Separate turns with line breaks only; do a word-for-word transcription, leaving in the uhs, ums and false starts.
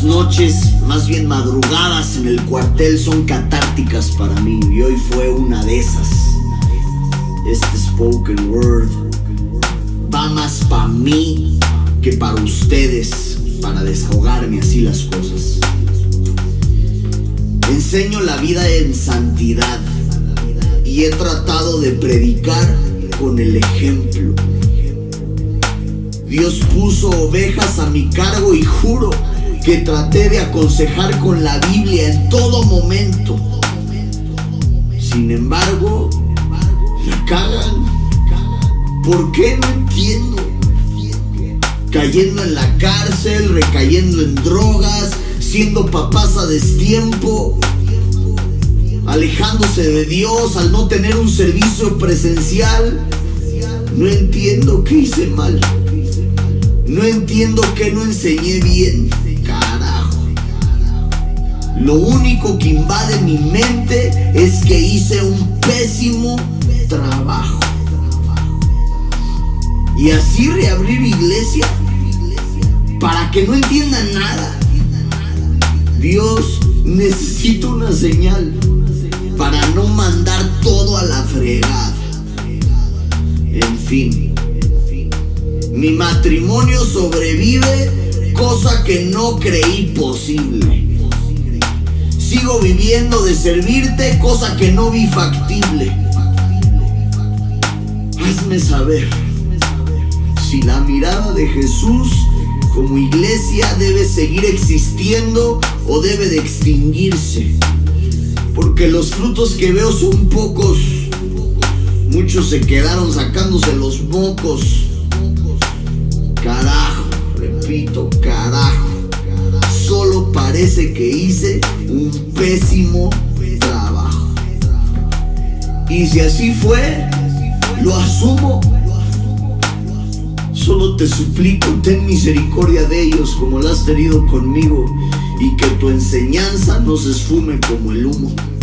noches, más bien madrugadas en el cuartel son catárticas para mí, y hoy fue una de esas. Este spoken word va más para mí que para ustedes, para desahogarme así las cosas. Enseño la vida en santidad y he tratado de predicar con el ejemplo. Dios puso ovejas a mi cargo y juro que traté de aconsejar con la Biblia en todo momento. Sin embargo, la cagan. ¿Por qué? No entiendo. Cayendo en la cárcel, recayendo en drogas, siendo papás a destiempo, alejándose de Dios al no tener un servicio presencial. No entiendo qué hice mal. No entiendo qué no enseñé bien. Carajo. Lo único que invade mi mente es que hice un pésimo trabajo. Y así reabrir iglesia para que no entiendan nada. Dios, necesito una señal para no mandar todo a la fregada. En fin, mi matrimonio sobrevive, cosa que no creí posible. Sigo viviendo de servirte, cosa que no vi factible. Hazme saber si la mirada de Jesús como iglesia debe seguir existiendo o debe de extinguirse. Porque los frutos que veo son pocos. Muchos se quedaron sacándose los mocos. Carajo, repito, carajo. Solo parece que hice un pésimo trabajo. Y si así fue, lo asumo. Solo te suplico, ten misericordia de ellos como la has tenido conmigo, y que tu enseñanza no se esfume como el humo.